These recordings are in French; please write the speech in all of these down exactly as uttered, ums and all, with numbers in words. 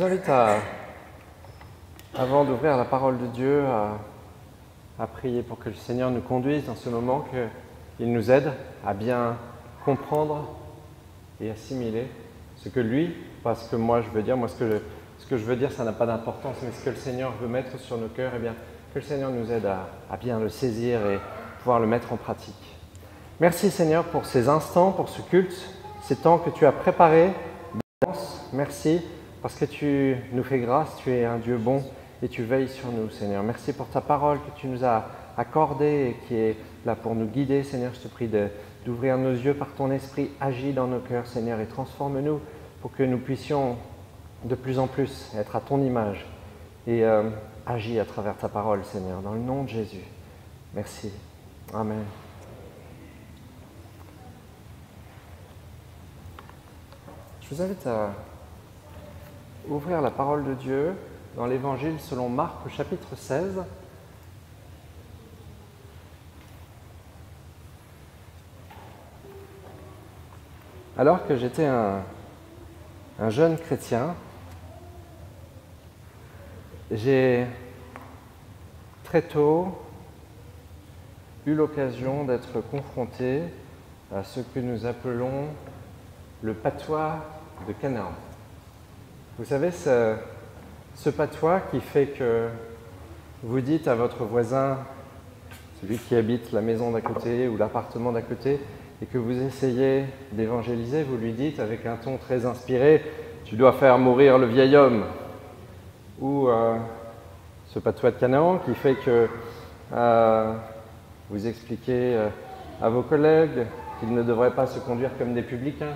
invite à, avant d'ouvrir la parole de Dieu, à, à prier pour que le Seigneur nous conduise dans ce moment, qu'il nous aide à bien comprendre et assimiler ce que lui, pas ce que moi je veux dire, moi ce que je, ce que je veux dire ça n'a pas d'importance, mais ce que le Seigneur veut mettre sur nos cœurs, eh bien que le Seigneur nous aide à, à bien le saisir et pouvoir le mettre en pratique. Merci Seigneur pour ces instants, pour ce culte, ces temps que tu as préparés d'avance. Merci parce que tu nous fais grâce, tu es un Dieu bon et tu veilles sur nous Seigneur. Merci pour ta parole que tu nous as accordée et qui est là pour nous guider Seigneur. Je te prie de, d'ouvrir nos yeux par ton esprit, agis dans nos cœurs Seigneur et transforme-nous pour que nous puissions de plus en plus être à ton image et euh, agis à travers ta parole Seigneur, dans le nom de Jésus. Merci. Amen. Je vous invite à ouvrir la parole de Dieu dans l'Évangile selon Marc au chapitre seize. Alors que j'étais un, un jeune chrétien, j'ai très tôt eu l'occasion d'être confronté à ce que nous appelons le patois de Canaan. Vous savez, ce, ce patois qui fait que vous dites à votre voisin, celui qui habite la maison d'à côté ou l'appartement d'à côté, et que vous essayez d'évangéliser, vous lui dites avec un ton très inspiré « Tu dois faire mourir le vieil homme » ou euh, ce patois de Canaan qui fait que euh, vous expliquez euh, à vos collègues qu'ils ne devraient pas se conduire comme des publicains.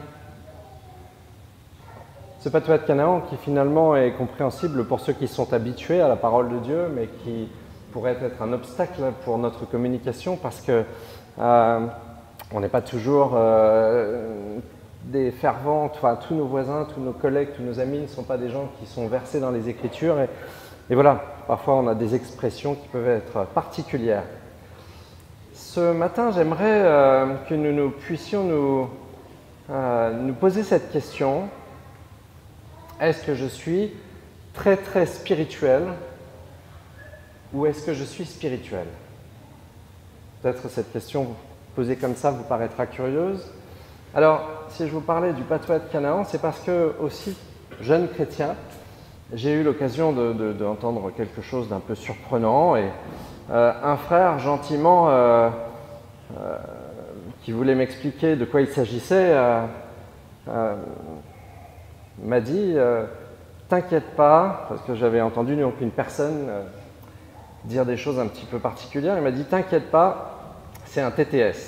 Ce patois de Canaan qui finalement est compréhensible pour ceux qui sont habitués à la parole de Dieu, mais qui pourrait être un obstacle pour notre communication parce que euh, on n'est pas toujours euh, des fervents, enfin tous nos voisins, tous nos collègues, tous nos amis ne sont pas des gens qui sont versés dans les Écritures et, et voilà, parfois on a des expressions qui peuvent être particulières. Ce matin, j'aimerais euh, que nous, nous puissions nous, euh, nous poser cette question. Est-ce que je suis très très spirituel ou est-ce que je suis spirituel? Peut-être cette question posée comme ça vous paraîtra curieuse. Alors, si je vous parlais du patois de Canaan, c'est parce que, aussi jeune chrétien, j'ai eu l'occasion de, de, d'entendre quelque chose d'un peu surprenant et euh, un frère gentiment euh, euh, qui voulait m'expliquer de quoi il s'agissait euh, euh, m'a dit euh, « T'inquiète pas », parce que j'avais entendu donc une personne euh, dire des choses un petit peu particulières, il m'a dit « T'inquiète pas, c'est un T T S ».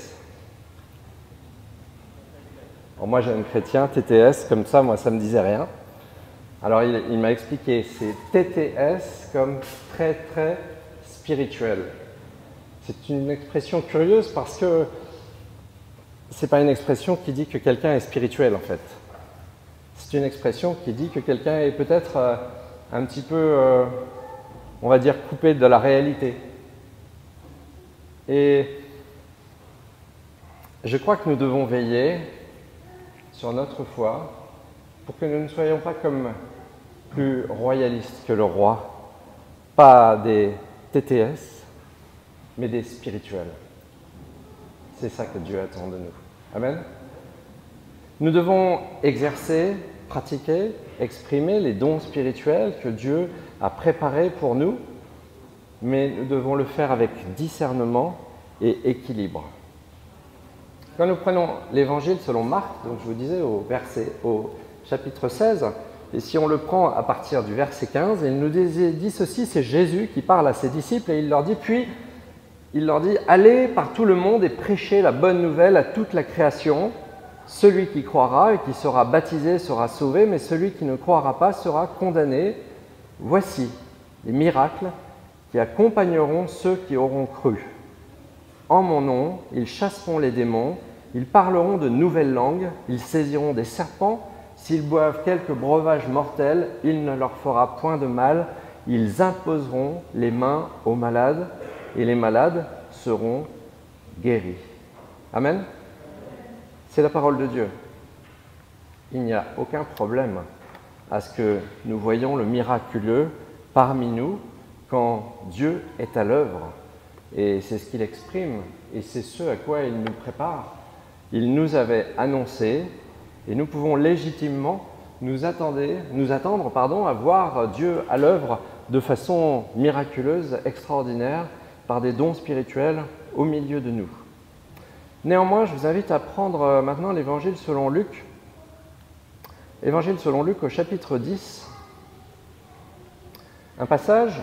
Bon, moi, jeune chrétien, T T S, comme ça, moi, ça ne me disait rien. Alors, il, il m'a expliqué, c'est T T S comme très, très spirituel. C'est une expression curieuse parce que ce n'est pas une expression qui dit que quelqu'un est spirituel, en fait. C'est une expression qui dit que quelqu'un est peut-être euh, un petit peu, euh, on va dire, coupé de la réalité. Et je crois que nous devons veiller sur notre foi pour que nous ne soyons pas comme plus royalistes que le roi, pas des T T S, mais des spirituels. C'est ça que Dieu attend de nous. Amen. Nous devons exercer, pratiquer, exprimer les dons spirituels que Dieu a préparés pour nous, mais nous devons le faire avec discernement et équilibre. Quand nous prenons l'Évangile selon Marc, donc je vous disais au, verset, au chapitre seize, et si on le prend à partir du verset quinze, il nous dit, dit ceci, c'est Jésus qui parle à ses disciples et il leur dit, puis il leur dit « Allez par tout le monde et prêchez la bonne nouvelle à toute la création. Celui qui croira et qui sera baptisé sera sauvé, mais celui qui ne croira pas sera condamné. Voici les miracles qui accompagneront ceux qui auront cru. En mon nom, ils chasseront les démons, ils parleront de nouvelles langues, ils saisiront des serpents, s'ils boivent quelque breuvage mortel, il ne leur fera point de mal, ils imposeront les mains aux malades et les malades seront guéris. » Amen. C'est la parole de Dieu. Il n'y a aucun problème à ce que nous voyons le miraculeux parmi nous quand Dieu est à l'œuvre. Et c'est ce qu'il exprime, et c'est ce à quoi il nous prépare. Il nous avait annoncé, et nous pouvons légitimement nous attendre, nous attendre pardon, à voir Dieu à l'œuvre de façon miraculeuse, extraordinaire, par des dons spirituels au milieu de nous. Néanmoins, je vous invite à prendre maintenant l'Évangile selon Luc. Évangile selon Luc au chapitre dix, un passage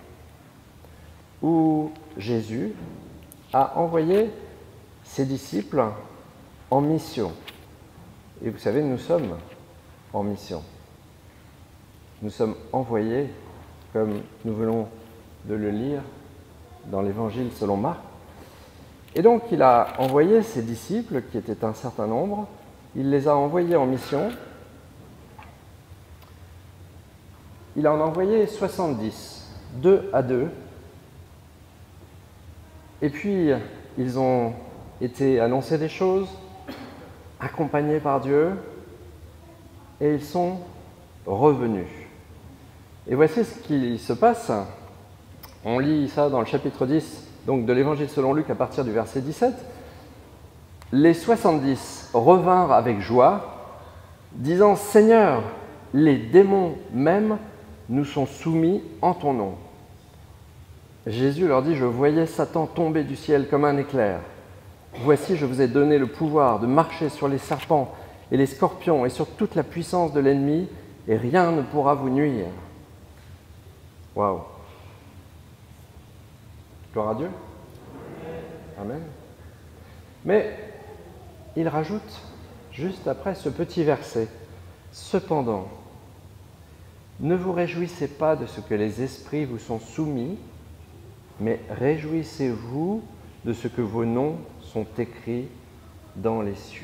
où Jésus a envoyé ses disciples en mission. Et vous savez, nous sommes en mission. Nous sommes envoyés, comme nous venons de le lire dans l'Évangile selon Marc. Et donc, il a envoyé ses disciples, qui étaient un certain nombre, il les a envoyés en mission. Il en a envoyé soixante-dix, deux à deux. Et puis, ils ont été annoncés des choses, accompagnés par Dieu, et ils sont revenus. Et voici ce qui se passe. On lit ça dans le chapitre dix, donc de l'Évangile selon Luc, à partir du verset dix-sept. Les soixante-dix revinrent avec joie, disant « Seigneur, les démons même nous sont soumis en ton nom. » Jésus leur dit « Je voyais Satan tomber du ciel comme un éclair. Voici, je vous ai donné le pouvoir de marcher sur les serpents et les scorpions et sur toute la puissance de l'ennemi, et rien ne pourra vous nuire. » Waouh! Gloire à Dieu. Amen. Mais il rajoute, juste après ce petit verset, « Cependant, ne vous réjouissez pas de ce que les esprits vous sont soumis, mais réjouissez-vous de ce que vos noms sont écrits dans les cieux. »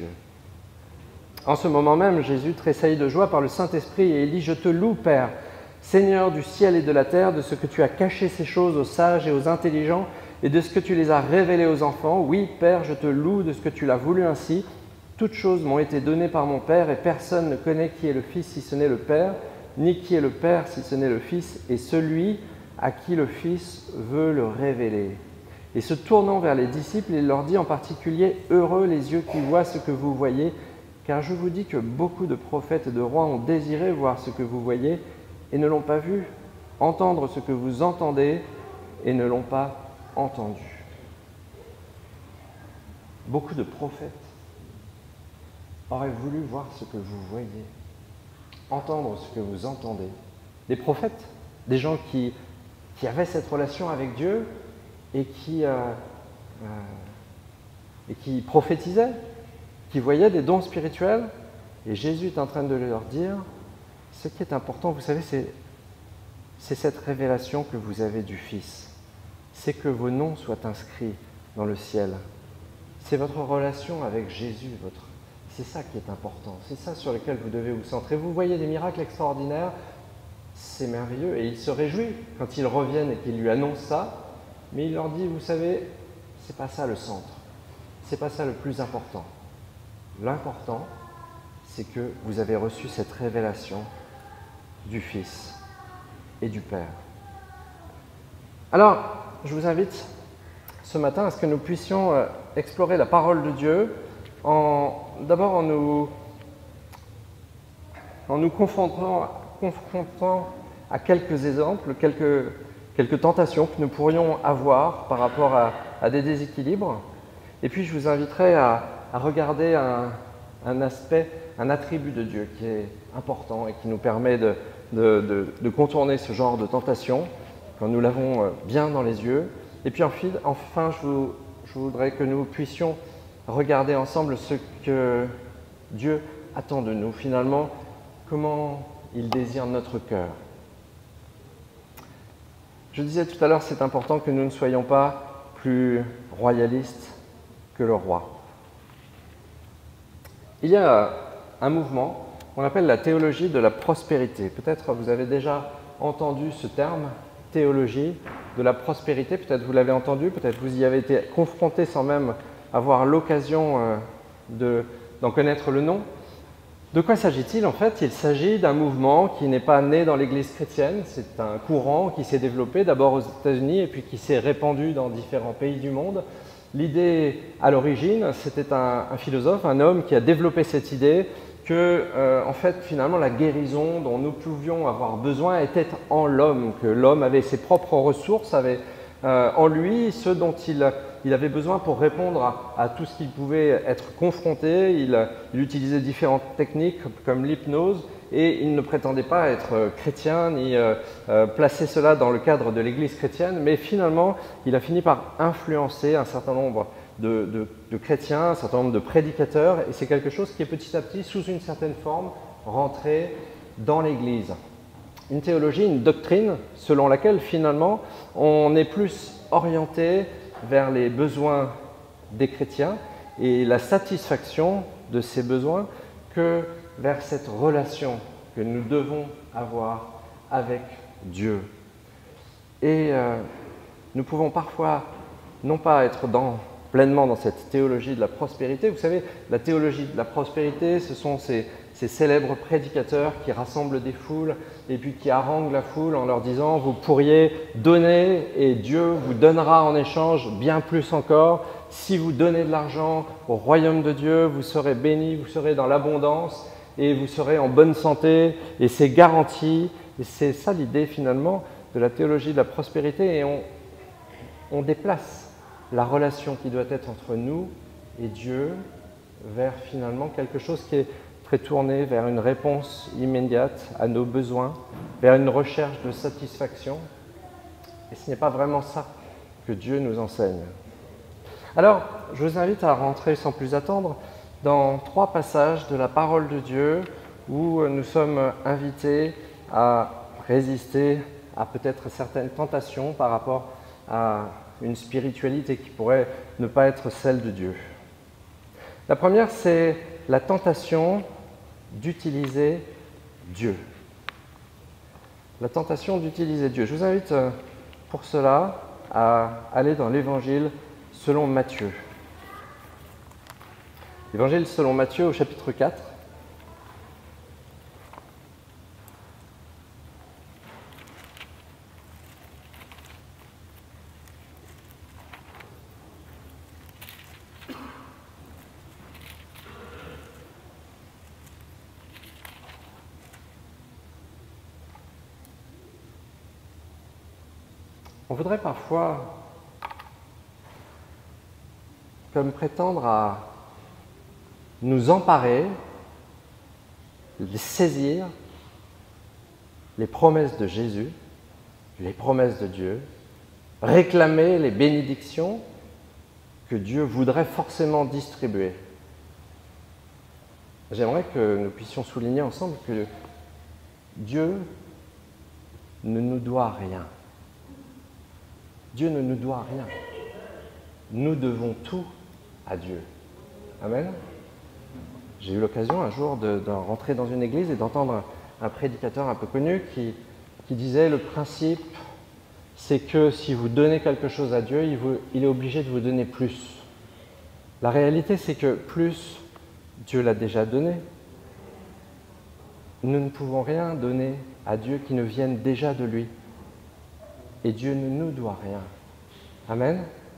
En ce moment même, Jésus tressaillit de joie par le Saint-Esprit et il dit « Je te loue, Père, Seigneur du ciel et de la terre, de ce que tu as caché ces choses aux sages et aux intelligents et de ce que tu les as révélées aux enfants. Oui, Père, je te loue de ce que tu l'as voulu ainsi. Toutes choses m'ont été données par mon Père et personne ne connaît qui est le Fils si ce n'est le Père, ni qui est le Père si ce n'est le Fils et celui à qui le Fils veut le révéler. » Et se tournant vers les disciples, il leur dit en particulier « Heureux les yeux qui voient ce que vous voyez, car je vous dis que beaucoup de prophètes et de rois ont désiré voir ce que vous voyez et ne l'ont pas vu, entendre ce que vous entendez et ne l'ont pas entendu. » Beaucoup de prophètes auraient voulu voir ce que vous voyez, entendre ce que vous entendez. Des prophètes, des gens qui, qui avaient cette relation avec Dieu et qui, euh, euh, et qui prophétisaient, qui voyaient des dons spirituels. Et Jésus est en train de leur dire, ce qui est important, vous savez, c'est, c'est cette révélation que vous avez du Fils. C'est que vos noms soient inscrits dans le ciel. C'est votre relation avec Jésus, votre... c'est ça qui est important. C'est ça sur lequel vous devez vous centrer. Vous voyez des miracles extraordinaires, c'est merveilleux. Et il se réjouit quand ils reviennent et qu'ils lui annoncent ça. Mais il leur dit, vous savez, c'est pas ça le centre. C'est pas ça le plus important. L'important, c'est que vous avez reçu cette révélation du Fils et du Père. Alors, je vous invite ce matin à ce que nous puissions explorer la parole de Dieu, en, d'abord en nous, en nous confrontant, confrontant à quelques exemples, quelques, quelques tentations que nous pourrions avoir par rapport à, à des déséquilibres. Et puis, je vous inviterai à, à regarder un, un aspect, un attribut de Dieu qui est important et qui nous permet de, de, de, de contourner ce genre de tentation quand nous l'avons bien dans les yeux. Et puis enfin, je, vous, je voudrais que nous puissions regarder ensemble ce que Dieu attend de nous, finalement, comment il désire notre cœur. Je disais tout à l'heure, c'est important que nous ne soyons pas plus royalistes que le roi. Il y a un mouvement qu'on appelle la théologie de la prospérité. Peut-être vous avez déjà entendu ce terme, théologie de la prospérité. Peut-être vous l'avez entendu, peut-être vous y avez été confronté sans même avoir l'occasion de, d'en connaître le nom. De quoi s'agit-il? En fait, il s'agit d'un mouvement qui n'est pas né dans l'Église chrétienne, c'est un courant qui s'est développé d'abord aux États-Unis et puis qui s'est répandu dans différents pays du monde. L'idée à l'origine, c'était un, un philosophe, un homme qui a développé cette idée que, euh, en fait, finalement, la guérison dont nous pouvions avoir besoin était en l'homme, que l'homme avait ses propres ressources, avait euh, en lui ce dont il Il avait besoin pour répondre à, à tout ce qu'il pouvait être confronté. Il, il utilisait différentes techniques comme l'hypnose et il ne prétendait pas être chrétien ni euh, euh, placer cela dans le cadre de l'Église chrétienne, mais finalement, il a fini par influencer un certain nombre de, de, de chrétiens, un certain nombre de prédicateurs, et c'est quelque chose qui est petit à petit, sous une certaine forme, rentré dans l'Église. Une théologie, une doctrine selon laquelle finalement on est plus orienté vers les besoins des chrétiens et la satisfaction de ces besoins que vers cette relation que nous devons avoir avec Dieu. Et euh, nous pouvons parfois non pas être dans, pleinement dans cette théologie de la prospérité. Vous savez, la théologie de la prospérité, ce sont ces, ces célèbres prédicateurs qui rassemblent des foules et puis qui haranguent la foule en leur disant « vous pourriez donner et Dieu vous donnera en échange bien plus encore. Si vous donnez de l'argent au royaume de Dieu, vous serez bénis, vous serez dans l'abondance et vous serez en bonne santé et c'est garanti. » Et c'est ça l'idée finalement de la théologie de la prospérité et on, on déplace la relation qui doit être entre nous et Dieu vers finalement quelque chose qui est très tourné vers une réponse immédiate à nos besoins, vers une recherche de satisfaction. Et ce n'est pas vraiment ça que Dieu nous enseigne. Alors, je vous invite à rentrer sans plus attendre dans trois passages de la parole de Dieu où nous sommes invités à résister à peut-être certaines tentations par rapport à une spiritualité qui pourrait ne pas être celle de Dieu. La première, c'est la tentation d'utiliser Dieu. La tentation d'utiliser Dieu. Je vous invite pour cela à aller dans l'Évangile selon Matthieu. L'Évangile selon Matthieu au chapitre quatre. On voudrait parfois comme prétendre à nous emparer, les saisir, les promesses de Jésus, les promesses de Dieu, réclamer les bénédictions que Dieu voudrait forcément distribuer. J'aimerais que nous puissions souligner ensemble que Dieu ne nous doit rien. Dieu ne nous doit rien. Nous devons tout à Dieu. Amen. J'ai eu l'occasion un jour de, de rentrer dans une église et d'entendre un, un prédicateur un peu connu qui, qui disait le principe, c'est que si vous donnez quelque chose à Dieu, il, vous, il est obligé de vous donner plus. La réalité, c'est que plus Dieu l'a déjà donné. Nous ne pouvons rien donner à Dieu qui ne vienne déjà de lui. Et Dieu ne nous doit rien. Amen.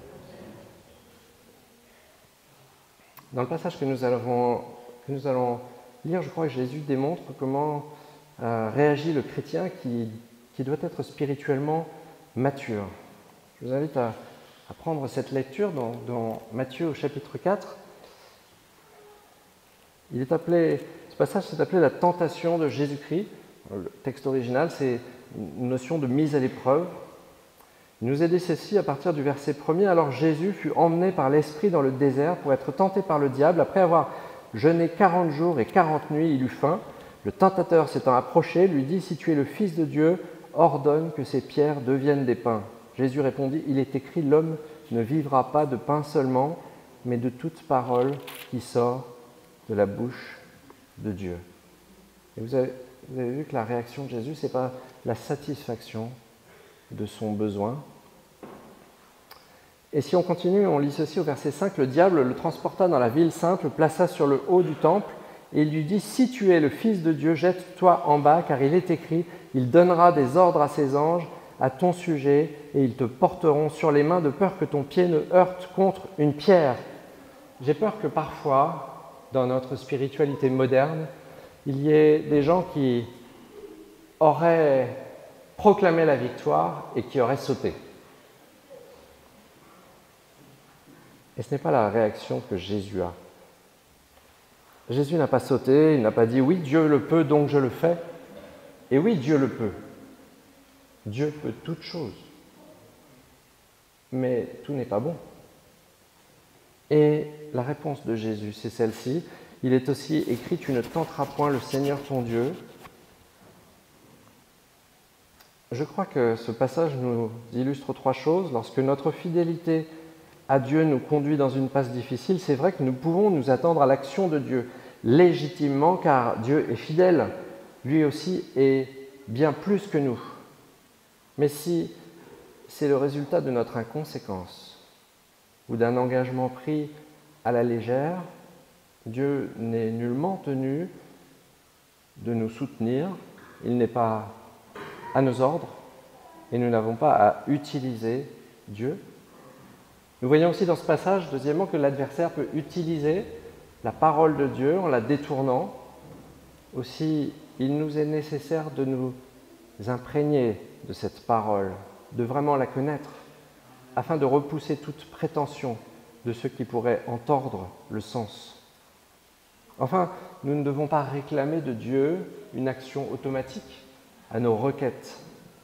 Dans le passage que nous allons, que nous allons lire, je crois que Jésus démontre comment euh, réagit le chrétien qui, qui doit être spirituellement mature. Je vous invite à, à prendre cette lecture dans, dans Matthieu au chapitre quatre. Il est appelé, ce passage c'est appelé la tentation de Jésus-Christ. Le texte original, c'est une notion de mise à l'épreuve. Il nous est dit ceci à partir du verset premier. Alors Jésus fut emmené par l'Esprit dans le désert pour être tenté par le diable. Après avoir jeûné quarante jours et quarante nuits, il eut faim. Le tentateur s'étant approché, lui dit « Si tu es le Fils de Dieu, ordonne que ces pierres deviennent des pains. » Jésus répondit « Il est écrit, l'homme ne vivra pas de pain seulement, mais de toute parole qui sort de la bouche de Dieu. » Et vous avez, vous avez vu que la réaction de Jésus, ce n'est pas la satisfaction de son besoin. Et si on continue, on lit ceci au verset cinq. Le diable le transporta dans la ville sainte, le plaça sur le haut du temple et il lui dit « Si tu es le Fils de Dieu, jette-toi en bas, car il est écrit, il donnera des ordres à ses anges à ton sujet, et ils te porteront sur les mains de peur que ton pied ne heurte contre une pierre. » J'ai peur que parfois, dans notre spiritualité moderne, il y ait des gens qui auraient proclamé la victoire et qui auraient sauté. Et ce n'est pas la réaction que Jésus a. Jésus n'a pas sauté, il n'a pas dit « Oui, Dieu le peut, donc je le fais. » Et oui, Dieu le peut. Dieu peut toutes choses. Mais tout n'est pas bon. Et la réponse de Jésus, c'est celle-ci. Il est aussi écrit « Tu ne tenteras point le Seigneur ton Dieu ». Je crois que ce passage nous illustre trois choses. Lorsque notre fidélité à Dieu nous conduit dans une passe difficile, c'est vrai que nous pouvons nous attendre à l'action de Dieu légitimement, car Dieu est fidèle, lui aussi est bien plus que nous. Mais si c'est le résultat de notre inconséquence ou d'un engagement pris à la légère, Dieu n'est nullement tenu de nous soutenir, il n'est pas à nos ordres et nous n'avons pas à utiliser Dieu. Nous voyons aussi dans ce passage, deuxièmement, que l'adversaire peut utiliser la parole de Dieu en la détournant. Aussi, il nous est nécessaire de nous imprégner de cette parole, de vraiment la connaître, afin de repousser toute prétention de ceux qui pourraient en tordre le sens. Enfin, nous ne devons pas réclamer de Dieu une action automatique à nos requêtes.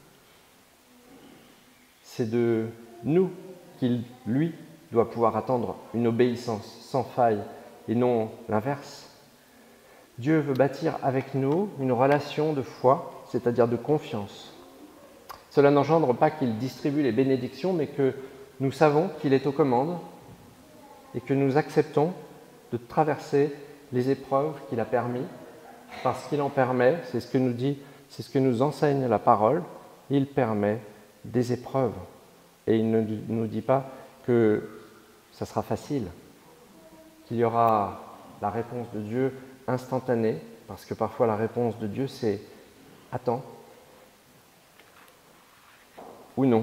C'est de nous qu'il, lui, doit pouvoir attendre une obéissance sans faille et non l'inverse. Dieu veut bâtir avec nous une relation de foi, c'est-à-dire de confiance. Cela n'engendre pas qu'il distribue les bénédictions, mais que nous savons qu'il est aux commandes et que nous acceptons de traverser les épreuves qu'il a permis, parce qu'il en permet, c'est ce que nous dit, c'est ce que nous enseigne la parole, il permet des épreuves. Et il ne nous dit pas que ça sera facile, qu'il y aura la réponse de Dieu instantanée, parce que parfois la réponse de Dieu c'est « attends » ou « non ».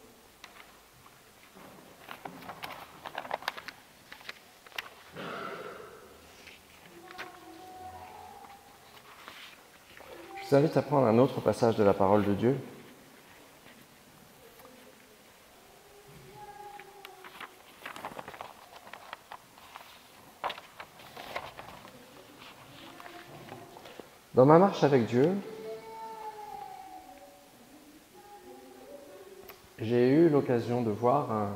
Je vous invite à prendre un autre passage de la parole de Dieu. Dans ma marche avec Dieu, j'ai eu l'occasion de voir un,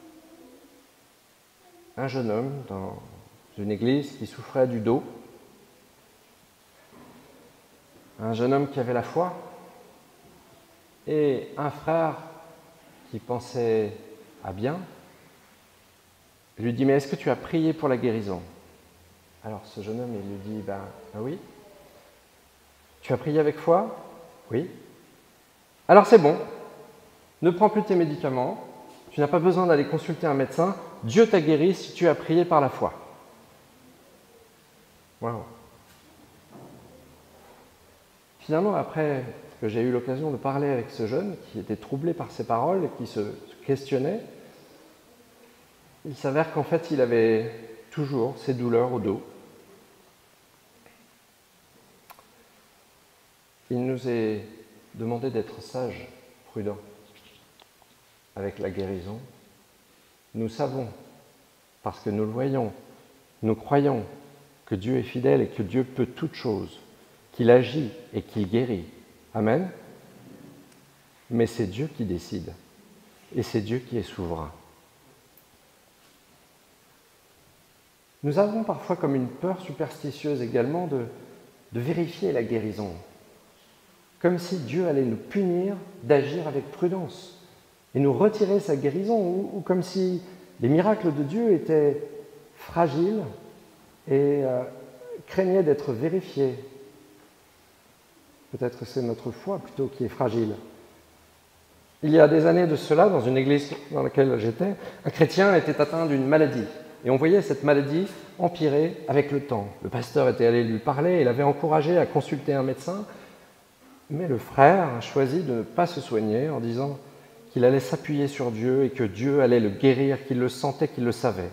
un jeune homme dans une église qui souffrait du dos. Un jeune homme qui avait la foi et un frère qui pensait à bien. Je lui dis « Mais est-ce que tu as prié pour la guérison ?» Alors ce jeune homme, il lui dit « Ben, ben oui. » « Tu as prié avec foi ?»« Oui. »« Alors c'est bon, ne prends plus tes médicaments, tu n'as pas besoin d'aller consulter un médecin, Dieu t'a guéri si tu as prié par la foi. » Waouh. Finalement, après que j'ai eu l'occasion de parler avec ce jeune qui était troublé par ces paroles et qui se questionnait, il s'avère qu'en fait, il avait toujours ces douleurs au dos. Il nous est demandé d'être sages, prudents, avec la guérison. Nous savons, parce que nous le voyons, nous croyons que Dieu est fidèle et que Dieu peut toutes choses, qu'il agit et qu'il guérit. Amen. Mais c'est Dieu qui décide et c'est Dieu qui est souverain. Nous avons parfois comme une peur superstitieuse également de, de vérifier la guérison, comme si Dieu allait nous punir d'agir avec prudence et nous retirer sa guérison, ou, ou comme si les miracles de Dieu étaient fragiles et euh, craignaient d'être vérifiés. Peut-être que c'est notre foi plutôt qui est fragile. Il y a des années de cela, dans une église dans laquelle j'étais, un chrétien était atteint d'une maladie. Et on voyait cette maladie empirer avec le temps. Le pasteur était allé lui parler, il avait encouragé à consulter un médecin, mais le frère a choisi de ne pas se soigner en disant qu'il allait s'appuyer sur Dieu et que Dieu allait le guérir, qu'il le sentait, qu'il le savait.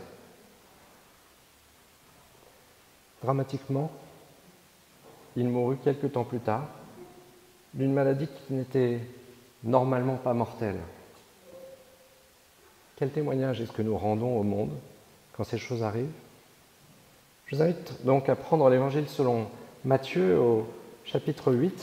Dramatiquement, il mourut quelque temps plus tard d'une maladie qui n'était normalement pas mortelle. Quel témoignage est-ce que nous rendons au monde quand ces choses arrivent? Je vous invite donc à prendre l'Évangile selon Matthieu au chapitre huit.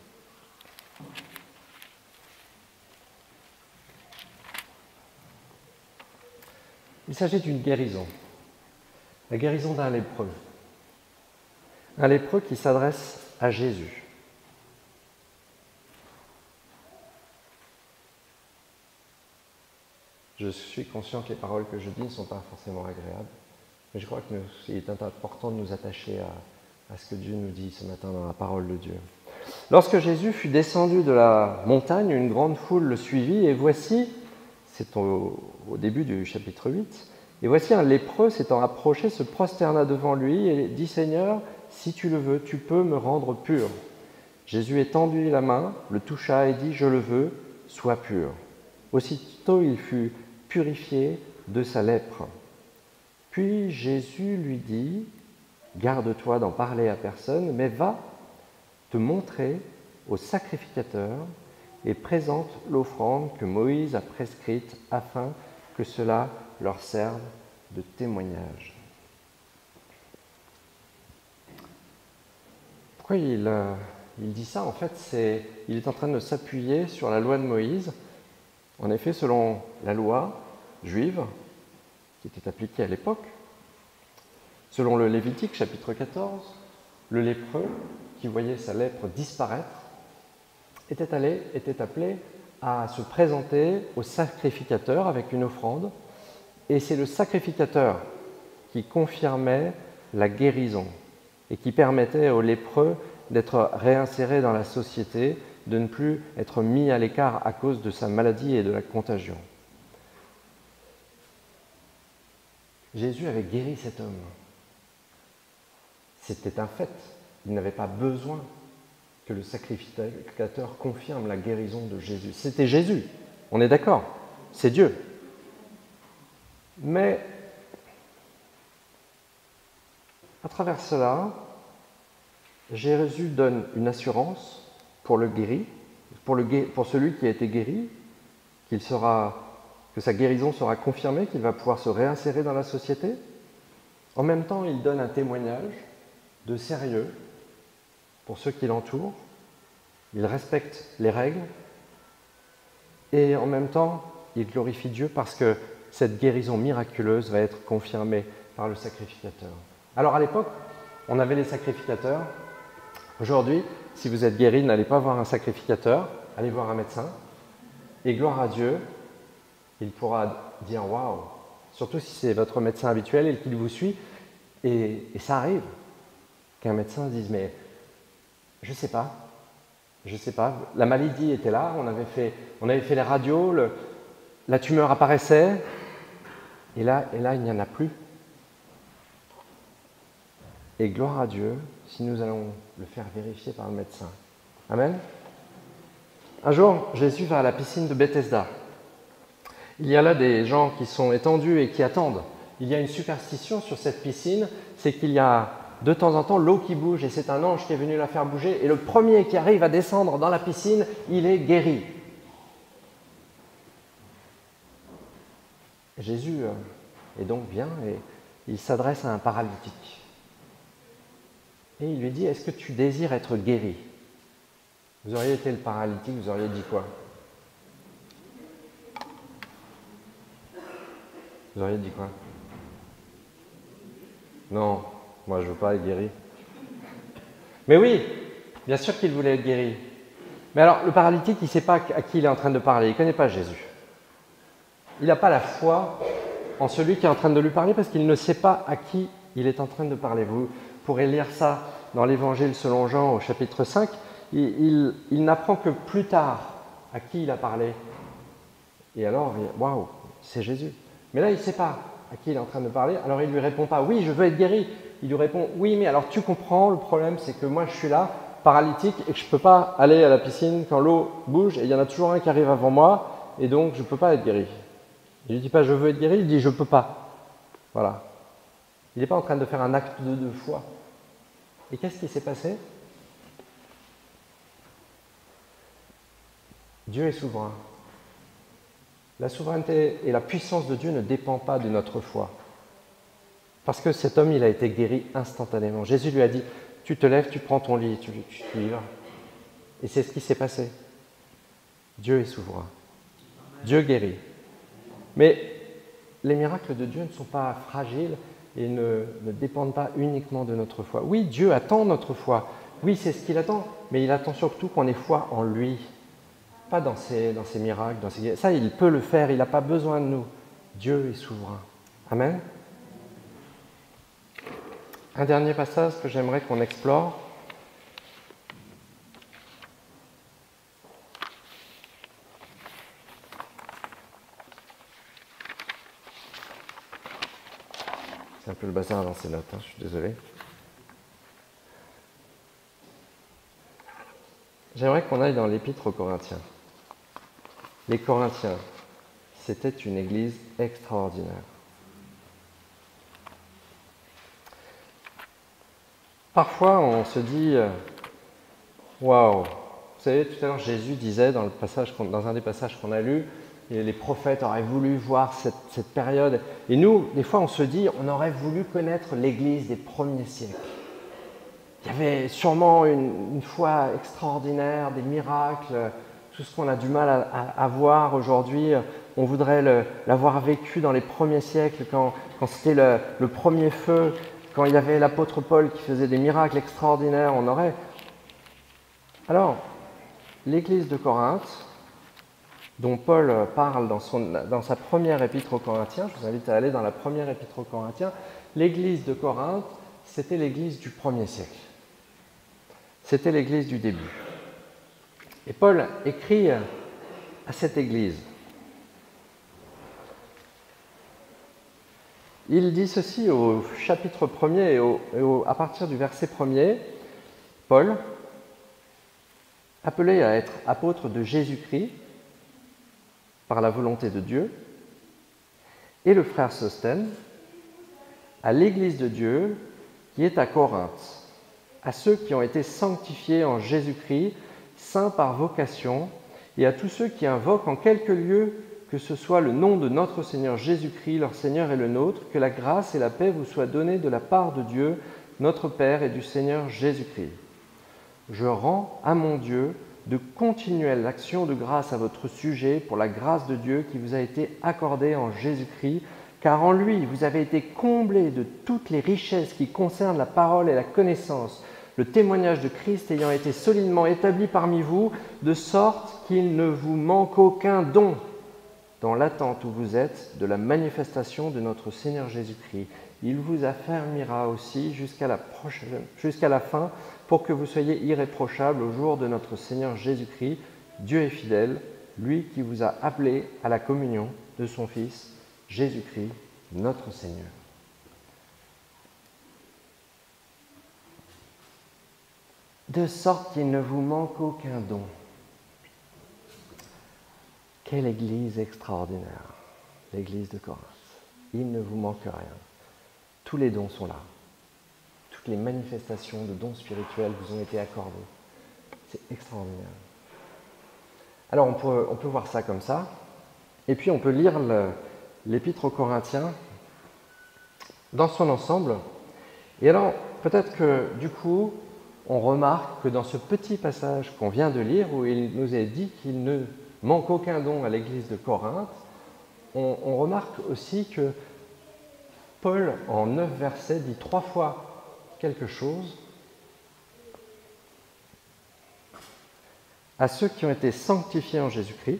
Il s'agit d'une guérison, la guérison d'un lépreux. Un lépreux qui s'adresse à Jésus. Je suis conscient que les paroles que je dis ne sont pas forcément agréables, mais je crois qu'il est important de nous attacher à, à ce que Dieu nous dit ce matin dans la parole de Dieu. Lorsque Jésus fut descendu de la montagne, une grande foule le suivit, et voici, c'est au, au début du chapitre huit, et voici un lépreux s'étant approché, se prosterna devant lui et dit « Seigneur, si tu le veux, tu peux me rendre pur. » Jésus étendit la main, le toucha et dit « Je le veux, sois pur. » Aussitôt il fut purifié de sa lèpre. Puis Jésus lui dit « Garde-toi d'en parler à personne, mais va te montrer au sacrificateur et présente l'offrande que Moïse a prescrite afin que cela leur serve de témoignage. » Pourquoi il, euh, il dit ça? En fait, c'est, il est en train de s'appuyer sur la loi de Moïse. En effet, selon la loi juive, qui était appliquée à l'époque, selon le Lévitique, chapitre quatorze, le lépreux, qui voyait sa lèpre disparaître, était, allé, était appelé à se présenter au sacrificateur avec une offrande, et c'est le sacrificateur qui confirmait la guérison et qui permettait aux lépreux d'être réinsérés dans la société, de ne plus être mis à l'écart à cause de sa maladie et de la contagion. Jésus avait guéri cet homme. C'était un fait. Il n'avait pas besoin que le sacrificateur confirme la guérison de Jésus. C'était Jésus, on est d'accord, c'est Dieu. Mais à travers cela, Jésus donne une assurance pour le guéri, pour, le, pour celui qui a été guéri, qu'il sera, que sa guérison sera confirmée, qu'il va pouvoir se réinsérer dans la société. En même temps, il donne un témoignage de sérieux pour ceux qui l'entourent. Il respecte les règles et en même temps, il glorifie Dieu parce que cette guérison miraculeuse va être confirmée par le sacrificateur. Alors à l'époque, on avait les sacrificateurs. Aujourd'hui, si vous êtes guéri, n'allez pas voir un sacrificateur, allez voir un médecin. Et gloire à Dieu, il pourra dire « Waouh !» Surtout si c'est votre médecin habituel et qu'il vous suit. Et, et ça arrive qu'un médecin dise « Mais je ne sais pas, je ne sais pas. La maladie était là, on avait fait, on avait fait les radios, le, la tumeur apparaissait, et là, et là il n'y en a plus. » Et gloire à Dieu si nous allons le faire vérifier par le médecin. Amen. Un jour, Jésus va à la piscine de Bethesda. Il y a là des gens qui sont étendus et qui attendent. Il y a une superstition sur cette piscine, c'est qu'il y a de temps en temps l'eau qui bouge et c'est un ange qui est venu la faire bouger et le premier qui arrive à descendre dans la piscine, il est guéri. Jésus est donc bien et il s'adresse à un paralytique. Et il lui dit, est-ce que tu désires être guéri? Vous auriez été le paralytique, vous auriez dit quoi? Vous auriez dit quoi? Non, moi je ne veux pas être guéri. Mais oui, bien sûr qu'il voulait être guéri. Mais alors, le paralytique, il ne sait pas à qui il est en train de parler, il ne connaît pas Jésus. Il n'a pas la foi en celui qui est en train de lui parler parce qu'il ne sait pas à qui il est en train de parler. Vous pourrez lire ça dans l'Évangile selon Jean au chapitre cinq. Il, il, il n'apprend que plus tard à qui il a parlé. Et alors, waouh, c'est Jésus. Mais là, il ne sait pas à qui il est en train de parler. Alors il ne lui répond pas « oui, je veux être guéri ». Il lui répond « oui, mais alors tu comprends, le problème c'est que moi je suis là, paralytique, et que je ne peux pas aller à la piscine quand l'eau bouge, et il y en a toujours un qui arrive avant moi, et donc je ne peux pas être guéri ». Il ne dit pas « je veux être guéri », il dit « je ne peux pas ». Voilà. Il n'est pas en train de faire un acte de, de foi. Et qu'est-ce qui s'est passé? Dieu est souverain. La souveraineté et la puissance de Dieu ne dépendent pas de notre foi. Parce que cet homme, il a été guéri instantanément. Jésus lui a dit, tu te lèves, tu prends ton lit, tu, tu, tu y vas. Et c'est ce qui s'est passé. Dieu est souverain. Dieu guérit. Mais les miracles de Dieu ne sont pas fragiles et ne, ne dépendent pas uniquement de notre foi. Oui, Dieu attend notre foi. Oui, c'est ce qu'il attend, mais il attend surtout qu'on ait foi en lui. Pas dans ses, dans ses miracles, dans ses... ça il peut le faire, il n'a pas besoin de nous. Dieu est souverain. Amen. Un dernier passage que j'aimerais qu'on explore. C'est un peu le bazar dans ces notes, hein, je suis désolé. J'aimerais qu'on aille dans l'Épître aux Corinthiens. Les Corinthiens, c'était une église extraordinaire. Parfois, on se dit, waouh, vous savez, tout à l'heure, Jésus disait dans, le passage, dans un des passages qu'on a lu, les prophètes auraient voulu voir cette, cette période. Et nous, des fois, on se dit, on aurait voulu connaître l'église des premiers siècles. Il y avait sûrement une, une foi extraordinaire, des miracles, tout ce qu'on a du mal à, à, à voir aujourd'hui. On voudrait le, l'avoir vécu dans les premiers siècles, quand, quand c'était le, le premier feu, quand il y avait l'apôtre Paul qui faisait des miracles extraordinaires. On aurait... Alors, l'église de Corinthe, dont Paul parle dans, son, dans sa première épître aux Corinthiens, je vous invite à aller dans la première épître aux Corinthiens, l'église de Corinthe, c'était l'église du premier siècle. C'était l'église du début. Et Paul écrit à cette église. Il dit ceci au chapitre premier et, au, et au, à partir du verset premier, Paul, appelé à être apôtre de Jésus-Christ par la volonté de Dieu, et le frère Sosthène, à l'église de Dieu qui est à Corinthe, à ceux qui ont été sanctifiés en Jésus-Christ, saints par vocation, et à tous ceux qui invoquent en quelque lieu que ce soit le nom de notre Seigneur Jésus-Christ, leur Seigneur et le nôtre, que la grâce et la paix vous soient données de la part de Dieu, notre Père et du Seigneur Jésus-Christ. Je rends à mon Dieu de continuelles actions de grâce à votre sujet pour la grâce de Dieu qui vous a été accordée en Jésus-Christ, car en lui vous avez été comblés de toutes les richesses qui concernent la parole et la connaissance, le témoignage de Christ ayant été solidement établi parmi vous, de sorte qu'il ne vous manque aucun don dans l'attente où vous êtes de la manifestation de notre Seigneur Jésus-Christ. Il vous affermira aussi jusqu'à la, prochaine, jusqu'à la fin pour que vous soyez irréprochables au jour de notre Seigneur Jésus-Christ. Dieu est fidèle, lui qui vous a appelés à la communion de son Fils, Jésus-Christ, notre Seigneur. De sorte qu'il ne vous manque aucun don. Quelle église extraordinaire, l'église de Corinthe. Il ne vous manque rien. Tous les dons sont là. Toutes les manifestations de dons spirituels vous ont été accordées. C'est extraordinaire. Alors on peut, on peut voir ça comme ça, et puis on peut lire le, l'épître aux Corinthiens dans son ensemble. Et alors, peut-être que du coup, on remarque que dans ce petit passage qu'on vient de lire, où il nous est dit qu'il ne manque aucun don à l'église de Corinthe, on, on remarque aussi que Paul, en neuf versets, dit trois fois quelque chose à ceux qui ont été sanctifiés en Jésus-Christ,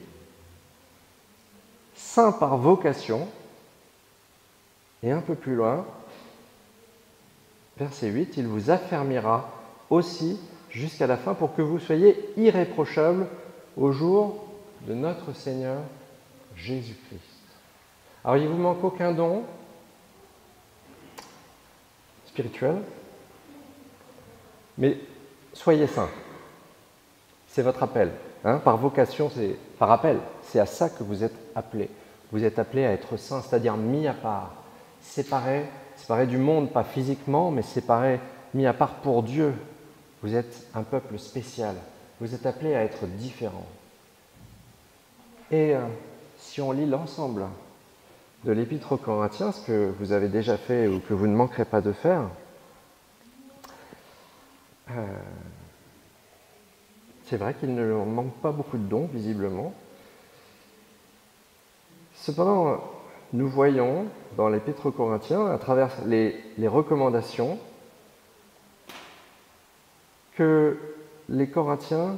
saints par vocation, et un peu plus loin, verset huit, il vous affermira aussi jusqu'à la fin pour que vous soyez irréprochables au jour de notre Seigneur Jésus-Christ. Alors il ne vous manque aucun don, spirituel. Mais soyez saints. C'est votre appel. Hein, par vocation, c'est par appel. C'est à ça que vous êtes appelés. Vous êtes appelés à être saints, c'est-à-dire mis à part, séparés, séparés du monde, pas physiquement, mais séparés, mis à part pour Dieu. Vous êtes un peuple spécial. Vous êtes appelés à être différents. Et euh, si on lit l'ensemble de l'Épître aux Corinthiens, ce que vous avez déjà fait ou que vous ne manquerez pas de faire, euh, c'est vrai qu'il ne leur manque pas beaucoup de dons, visiblement. Cependant, nous voyons dans l'Épître aux Corinthiens, à travers les, les recommandations, que les Corinthiens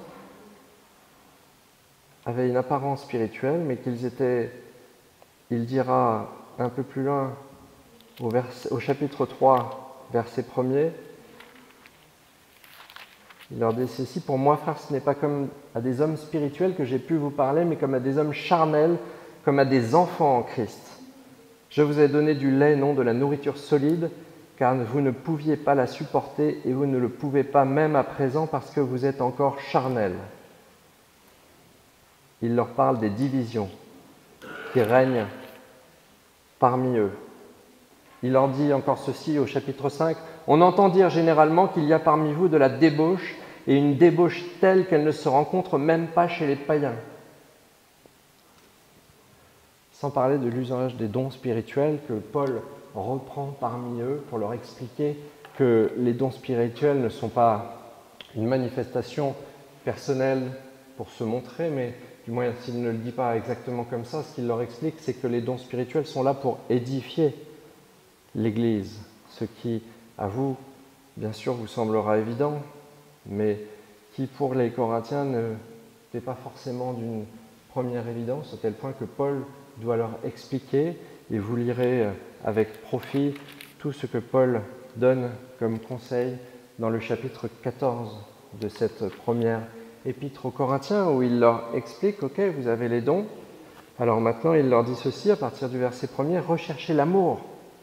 avaient une apparence spirituelle, mais qu'ils étaient, il dira un peu plus loin, au, vers, au chapitre trois, verset premier, il leur dit ceci, pour moi, frère, ce n'est pas comme à des hommes spirituels que j'ai pu vous parler, mais comme à des hommes charnels, comme à des enfants en Christ. Je vous ai donné du lait, non de la nourriture solide, car vous ne pouviez pas la supporter et vous ne le pouvez pas même à présent parce que vous êtes encore charnels. Il leur parle des divisions qui règnent parmi eux. Il leur dit encore ceci au chapitre cinq, « On entend dire généralement qu'il y a parmi vous de la débauche, et une débauche telle qu'elle ne se rencontre même pas chez les païens. » Sans parler de l'usage des dons spirituels que Paul reprend parmi eux pour leur expliquer que les dons spirituels ne sont pas une manifestation personnelle pour se montrer, mais du moins s'il ne le dit pas exactement comme ça, ce qu'il leur explique, c'est que les dons spirituels sont là pour édifier l'Église, ce qui, à vous, bien sûr, vous semblera évident, mais qui, pour les Corinthiens, n'était pas forcément d'une première évidence, à tel point que Paul doit leur expliquer, et vous lirez avec profit tout ce que Paul donne comme conseil dans le chapitre quatorze de cette première épître aux Corinthiens, où il leur explique, ok, vous avez les dons, alors maintenant il leur dit ceci à partir du verset premier, recherchez l'amour.